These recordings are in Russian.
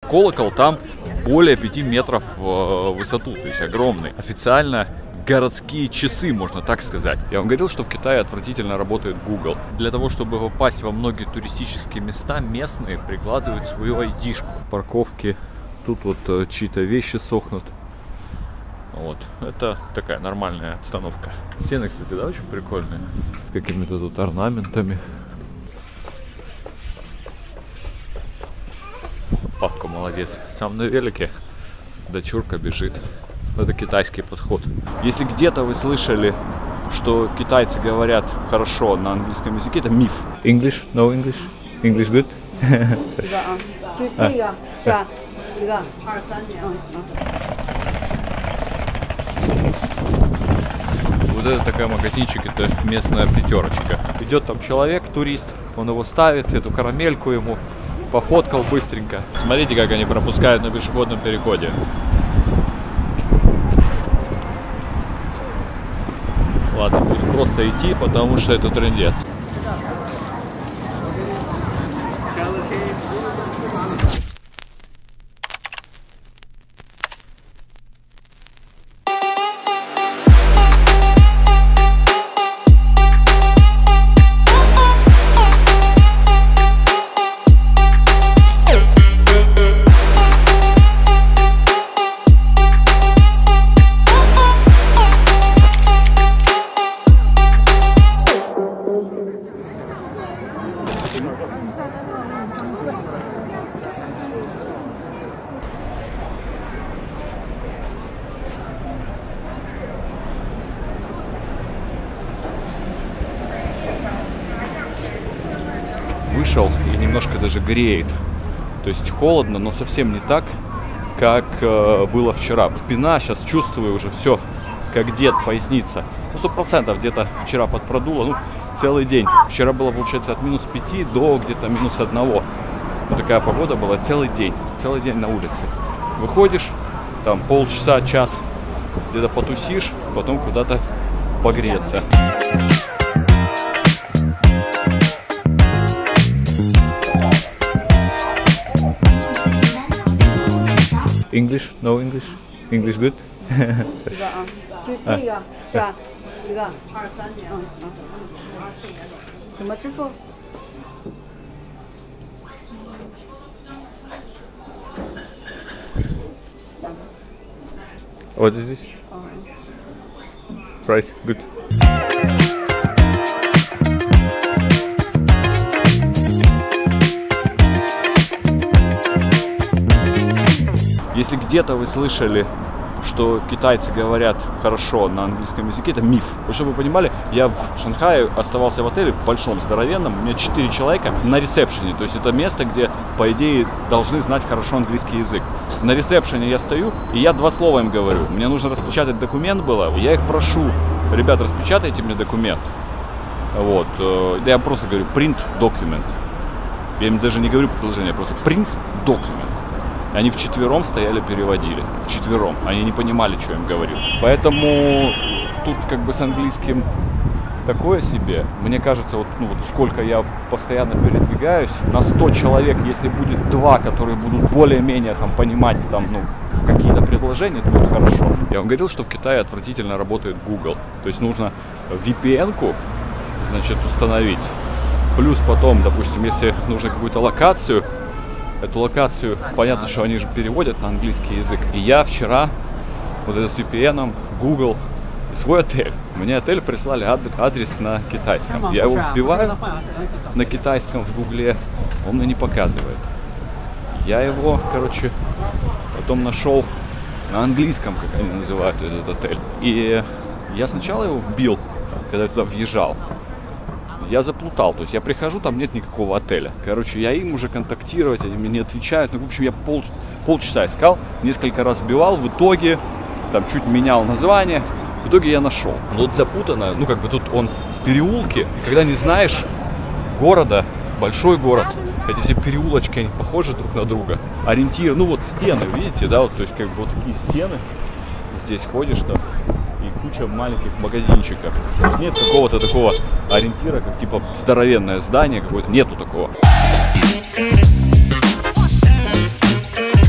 колокол там более 5 метров в высоту, то есть огромный. Официально городские часы, можно так сказать. Я вам говорил, что в Китае отвратительно работает Google. Для того, чтобы попасть во многие туристические места, местные прикладывают свою айдишку. Парковки, тут вот чьи-то вещи сохнут. Вот, это такая нормальная обстановка. Стены, кстати, да, очень прикольные. С какими-то тут орнаментами. Папка молодец. Сам на велике. Дочурка бежит. Это китайский подход. Если где-то вы слышали, что китайцы говорят хорошо на английском языке, это миф. English? No English? English good? Вот это такой магазинчик, это местная пятерочка. Идет там человек, турист, он его ставит, эту карамельку ему пофоткал быстренько. Смотрите, как они пропускают на пешеходном переходе. Ладно, будем просто идти, потому что это трындец. Вышел и немножко даже греет. То есть холодно, но совсем не так, как было вчера. Спина сейчас чувствую уже все, как дед, поясница. Ну, 100% где-то вчера подпродуло, ну, целый день. Вчера было, получается, от -5 до где-то -1. Вот такая погода была целый день на улице. Выходишь, там полчаса, час, где-то потусишь, потом куда-то погреться. English? No English? English good? What is this? Price? Good. Если где-то вы слышали, что китайцы говорят хорошо на английском языке, это миф. Чтобы вы понимали, я в Шанхае оставался в отеле большом, здоровенном, у меня 4 человека на ресепшене. То есть это место, где, по идее, должны знать хорошо английский язык. На ресепшене я стою, и я 2 слова им говорю. Мне нужно распечатать документ было, я их прошу: ребят, распечатайте мне документ. Вот. Я просто говорю print document. Я им даже не говорю предложение, просто print document. Они вчетвером стояли, переводили. Вчетвером. Они не понимали, что я им говорил. Поэтому тут как бы с английским такое себе. Мне кажется, вот сколько я постоянно передвигаюсь, на 100 человек, если будет 2, которые будут более-менее там понимать там, какие-то предложения, это будет хорошо. Я вам говорил, что в Китае отвратительно работает Google. То есть нужно VPN-ку, значит, установить. Плюс потом, допустим, если нужно какую-то локацию, эту локацию, понятно, что они же переводят на английский язык. И я вчера вот это с VPN, Google и свой отель. Мне отель прислали адрес на китайском. Я его вбиваю на китайском в Гугле, он мне не показывает. Я его, короче, потом нашел на английском, как они называют этот отель. И я сначала его вбил, когда я туда въезжал. Я заплутал, то есть я прихожу, там нет никакого отеля. Короче, я им уже контактировать, они мне не отвечают. Ну, в общем, я полчаса искал, несколько раз вбивал, в итоге там чуть менял название, в итоге я нашел. Но вот запутано, как бы тут он в переулке, и когда не знаешь города, большой город, эти все переулочки, они похожи друг на друга. Ориентир, вот стены, видите, да, вот, то есть как бы вот такие стены, здесь ходишь там. Куча маленьких магазинчиков. То есть нет какого-то такого ориентира, как типа здоровенное здание какое-то. Нету такого.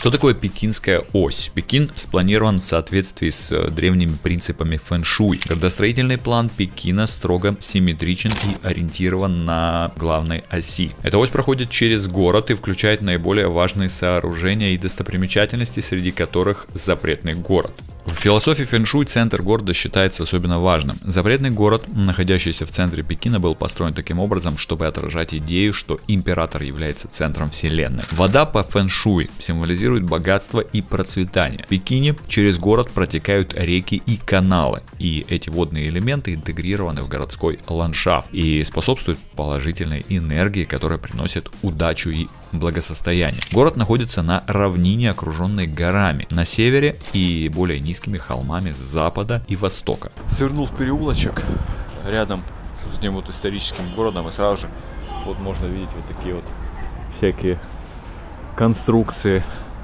Что такое пекинская ось? Пекин спланирован в соответствии с древними принципами фэн-шуй. Градостроительный план Пекина строго симметричен и ориентирован на главной оси. Эта ось проходит через город и включает наиболее важные сооружения и достопримечательности, среди которых запретный город. В философии фэн-шуй центр города считается особенно важным. Запретный город, находящийся в центре Пекина, был построен таким образом, чтобы отражать идею, что император является центром вселенной. Вода по фэн-шуй символизирует богатство и процветание. В Пекине через город протекают реки и каналы, и эти водные элементы интегрированы в городской ландшафт и способствуют положительной энергии, которая приносит удачу и благосостояние. Город находится на равнине, окруженной горами на севере и более низкими холмами с запада и востока. Свернул в переулочек рядом с этим вот историческим городом, и сразу же вот можно видеть вот такие вот всякие конструкции.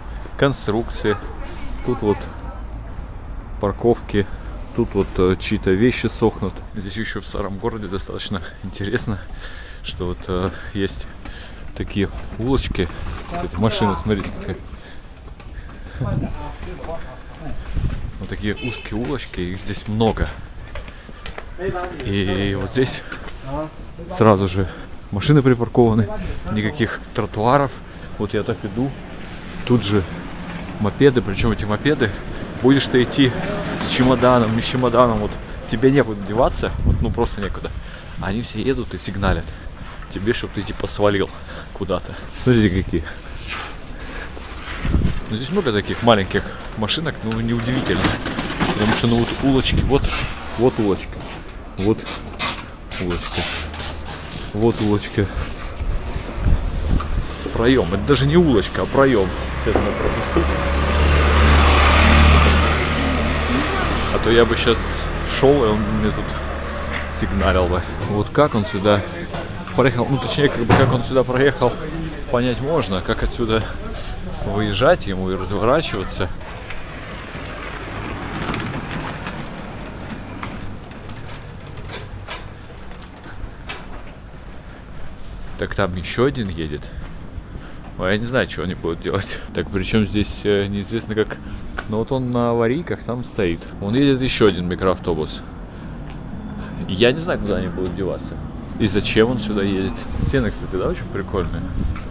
Тут вот парковки, тут вот чьи-то вещи сохнут. Здесь еще в старом городе достаточно интересно, что вот есть такие улочки. Эти машины, смотрите, какая. Вот такие узкие улочки, их здесь много. И вот здесь сразу же машины припаркованы, никаких тротуаров. Вот я так иду, тут же мопеды, причем эти мопеды, будешь ты идти с чемоданом, не с чемоданом, вот тебе некуда деваться, вот, ну просто некуда. Они все едут и сигналят тебе, чтобы ты типа свалил куда-то. Смотрите какие. Но здесь много таких маленьких машинок, ну неудивительно. Потому что ну вот улочки, вот улочка, вот улочка, вот улочка. Проем. Это даже не улочка, а проем. Сейчас мы пропустим. А то я бы сейчас шел, и он мне тут сигналил бы. Вот как он сюда проехал, ну точнее, как он сюда проехал, понять можно, как отсюда выезжать ему и разворачиваться. Так там еще один едет. Я не знаю, что они будут делать. Так, причем здесь неизвестно как. Но вот он на аварийках там стоит. Он едет еще один микроавтобус. Я не знаю, куда они будут деваться. И зачем он сюда едет. Стены, кстати, да, очень прикольные.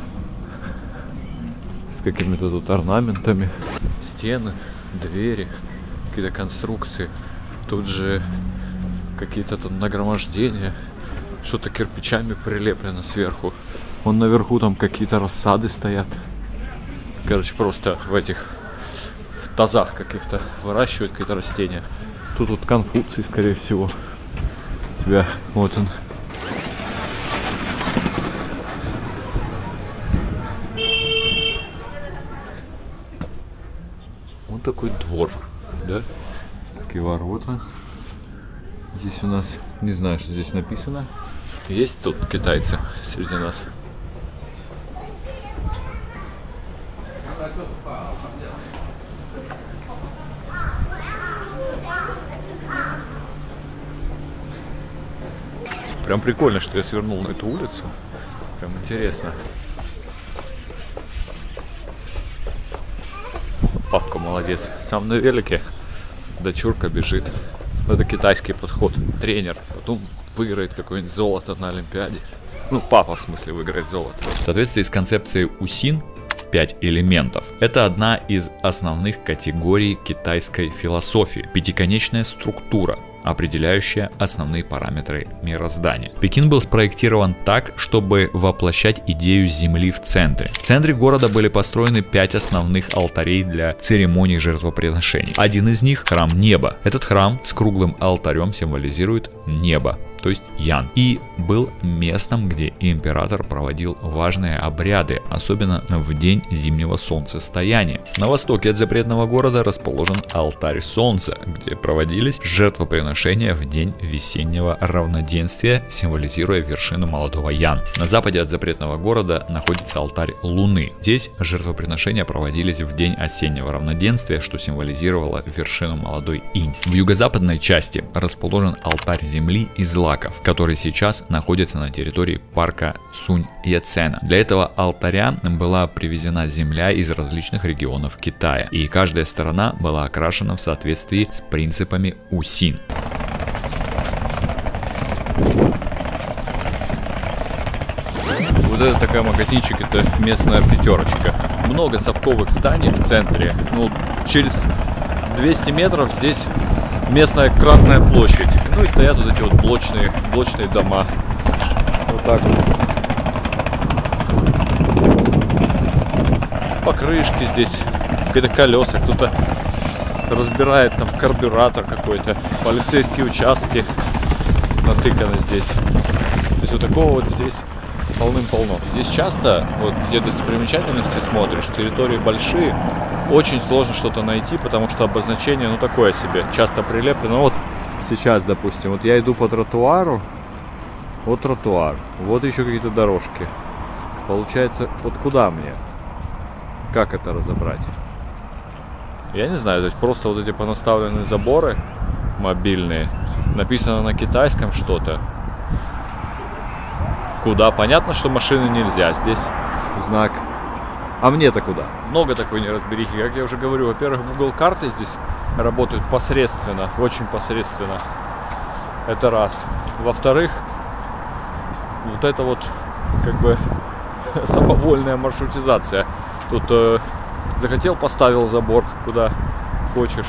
С какими-то тут орнаментами. Стены, двери, какие-то конструкции. Тут же какие-то там нагромождения. Что-то кирпичами прилеплено сверху. Вон наверху там какие-то рассады стоят. Короче, просто в этих в тазах каких-то выращивают какие-то растения. Тут вот Конфуций, скорее всего. У тебя вот он. Вот такой двор, да? Такие ворота. Здесь у нас, не знаю, что здесь написано. Есть тут китайцы среди нас? Прям прикольно, что я свернул на эту улицу. Прям интересно. Папка молодец. Сам на велике. Дочурка бежит. Это китайский подход. Тренер. Потом выиграет какое-нибудь золото на Олимпиаде. Ну, папа, в смысле, выиграет золото. В соответствии с концепцией УСИН, 5 элементов. Это одна из основных категорий китайской философии. Пятиконечная структура, определяющая основные параметры мироздания. Пекин был спроектирован так, чтобы воплощать идею Земли в центре. В центре города были построены 5 основных алтарей для церемоний жертвоприношений. Один из них — храм неба. Этот храм с круглым алтарем символизирует небо, то есть Ян, и был местом, где император проводил важные обряды, особенно в день зимнего солнцестояния. На востоке от запретного города расположен алтарь солнца, где проводились жертвоприношения в день весеннего равноденствия, символизируя вершину молодого Ян. На западе от запретного города находится алтарь луны. Здесь жертвоприношения проводились в день осеннего равноденствия, что символизировало вершину молодой Инь. В юго-западной части расположен алтарь земли и зла, злаков, который сейчас находится на территории парка Сунь-Яцена. Для этого алтаря была привезена земля из различных регионов Китая, и каждая сторона была окрашена в соответствии с принципами Усин. Вот это такой магазинчик, это местная пятерочка. Много совковых зданий в центре. Ну, через 200 метров здесь местная Красная площадь. Ну и стоят вот эти вот блочные дома. Вот так вот. Покрышки здесь, какие-то колеса, кто-то разбирает там карбюратор какой-то. Полицейские участки натыканы здесь. То есть вот такого вот здесь полным-полно. Здесь часто, вот где достопримечательности смотришь, территории большие, очень сложно что-то найти, потому что обозначение, ну, такое себе, часто прилеплено. Вот сейчас, допустим, вот я иду по тротуару, вот тротуар, вот еще какие-то дорожки. Получается, вот куда мне? Как это разобрать? Я не знаю, то есть просто вот эти понаставленные заборы мобильные, написано на китайском что-то. Куда? Понятно, что машины нельзя. Здесь знак. А мне-то куда? Много такой неразберихи. Как я уже говорю, во-первых, Google карты здесь работают посредственно, очень посредственно. Это раз. Во-вторых, вот это вот как бы самовольная маршрутизация. Тут захотел, поставил забор куда хочешь.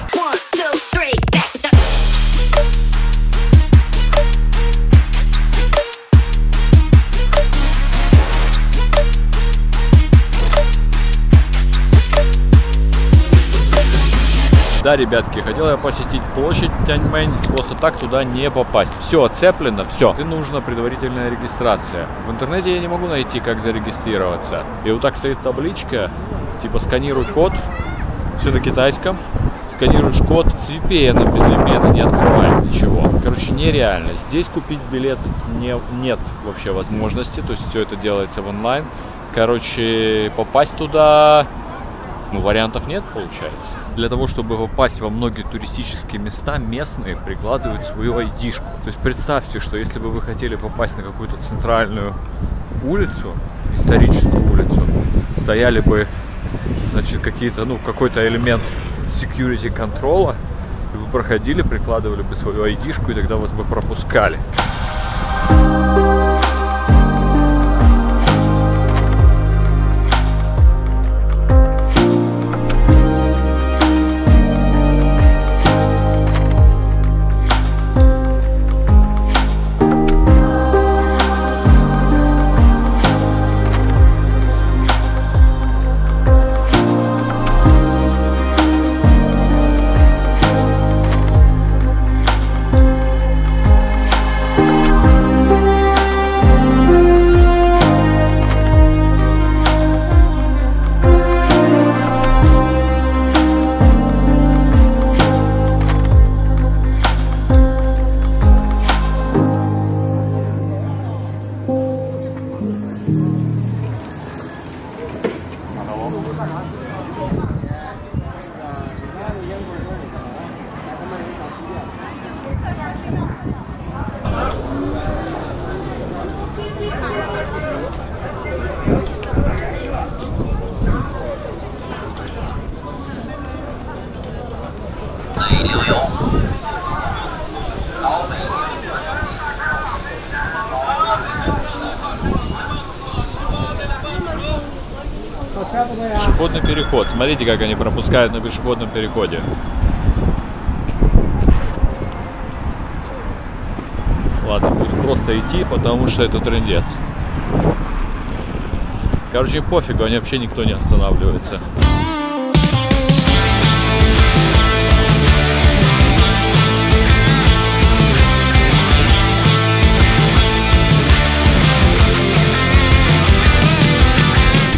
Да, ребятки, хотел я посетить площадь Тяньмэнь, просто так туда не попасть. Все оцеплено, все. И нужна предварительная регистрация. В интернете я не могу найти, как зарегистрироваться. И вот так стоит табличка, типа сканируй код, все на китайском. Сканируешь код с VPN, без VPN не открывает ничего. Короче, нереально. Здесь купить билет нет вообще возможности, то есть все это делается в онлайн. Короче, попасть туда... Ну, вариантов нет, получается. Для того, чтобы попасть во многие туристические места, местные прикладывают свою ID-шку. То есть представьте, что если бы вы хотели попасть на какую-то центральную улицу, историческую улицу, стояли бы, значит, какие-то, ну, какой-то элемент security контрола, и вы проходили, прикладывали бы свою ID-шку, и тогда вас бы пропускали. Пешеходный переход. Смотрите, как они пропускают на пешеходном переходе. Ладно, будем просто идти, потому что это трындец. Короче, пофигу, они вообще никто не останавливается.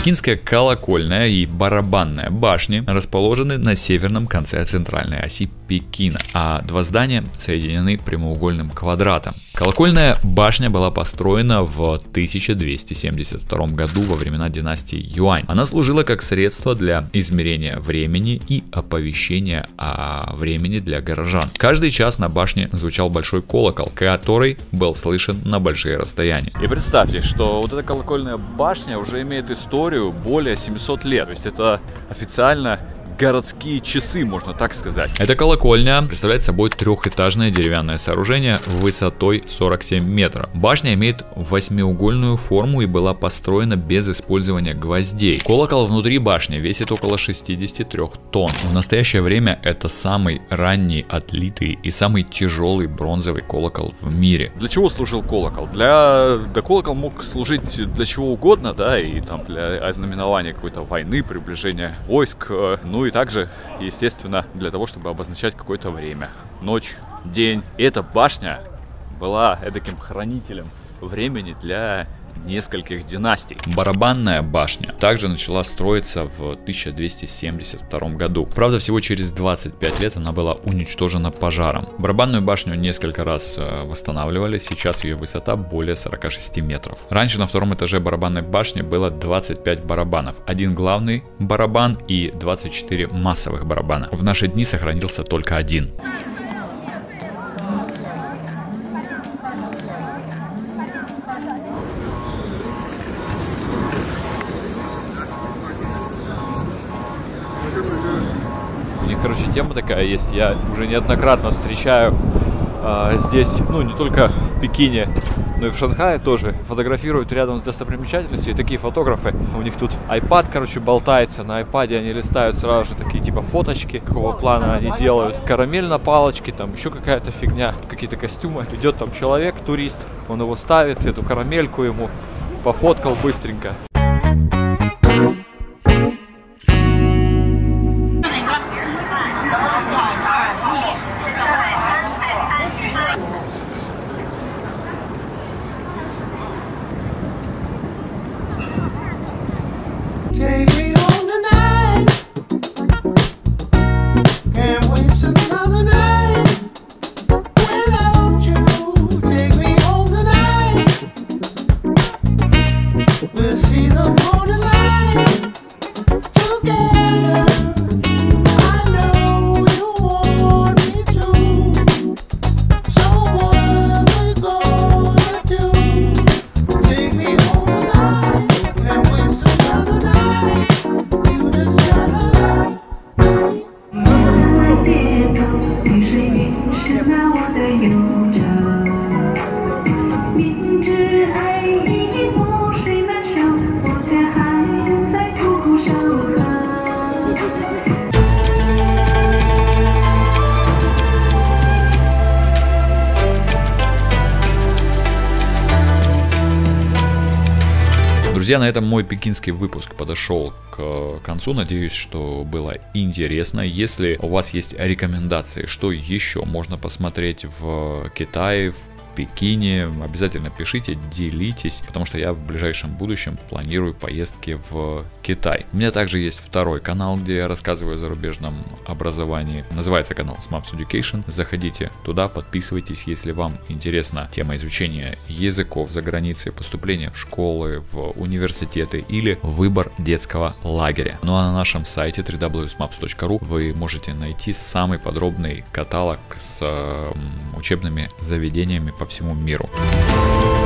Пекинская колокольная и барабанная башни расположены на северном конце центральной оси Пекина, а два здания соединены прямоугольным квадратом. Колокольная башня была построена в 1272 году во времена династии Юань. Она служила как средство для измерения времени и оповещения о времени для горожан. Каждый час на башне звучал большой колокол, который был слышен на большие расстояния. И представьте, что вот эта колокольная башня уже имеет историю более 700 лет. То есть это официально городские часы, можно так сказать. Эта колокольня представляет собой трехэтажное деревянное сооружение высотой 47 метров. Башня имеет восьмиугольную форму и была построена без использования гвоздей. Колокол внутри башни весит около 63 тонн. В настоящее время это самый ранний отлитый и самый тяжелый бронзовый колокол в мире. Для чего служил колокол? Да колокол мог служить для чего угодно, да, и там для ознаменования какой-то войны, приближения войск, ну и также, естественно, для того, чтобы обозначать какое-то время. Ночь, день. И эта башня была эдаким хранителем времени для нескольких династий. Барабанная башня также начала строиться в 1272 году. Правда, всего через 25 лет она была уничтожена пожаром. Барабанную башню несколько раз восстанавливали, сейчас ее высота более 46 метров. Раньше на втором этаже барабанной башни было 25 барабанов. Один главный барабан и 24 массовых барабана. В наши дни сохранился только один. Короче, тема такая есть, я уже неоднократно встречаю здесь, ну, не только в Пекине, но и в Шанхае тоже, фотографируют рядом с достопримечательностью, и такие фотографы, у них тут iPad, короче, болтается, на iPad они листают сразу же такие, типа, фоточки, какого плана они делают, карамель на палочке, там еще какая-то фигня, какие-то костюмы, идет там человек, турист, он его ставит, эту карамельку ему пофоткал быстренько. Друзья, на этом мой пекинский выпуск подошел к концу. Надеюсь, что было интересно. Если у вас есть рекомендации, что еще можно посмотреть в Китае, в Пекине, обязательно пишите, делитесь, потому что я в ближайшем будущем планирую поездки в Китай. У меня также есть второй канал, где я рассказываю о зарубежном образовании. Называется канал SMAPS Education. Заходите туда, подписывайтесь, если вам интересна тема изучения языков за границей, поступления в школы, в университеты или выбор детского лагеря. Ну а на нашем сайте www.smaps.ru вы можете найти самый подробный каталог с учебными заведениями по всему миру.